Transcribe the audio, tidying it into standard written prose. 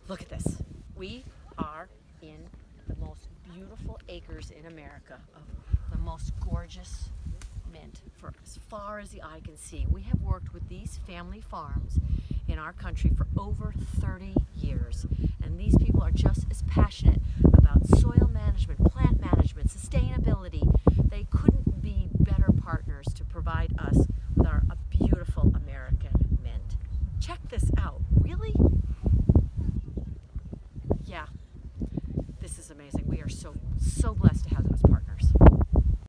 Look at this. We are in the most beautiful acres in America of the most gorgeous mint for as far as the eye can see. We have worked with these family farms in our country for over 30 years, and these people are just as passionate about soil management, plant management, sustainability. They couldn't be better partners to provide us with our beautiful American mint. Check this out. Really?